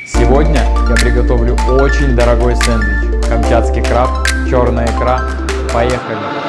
Сегодня я приготовлю очень дорогой сэндвич. Камчатский краб, черная икра. Поехали!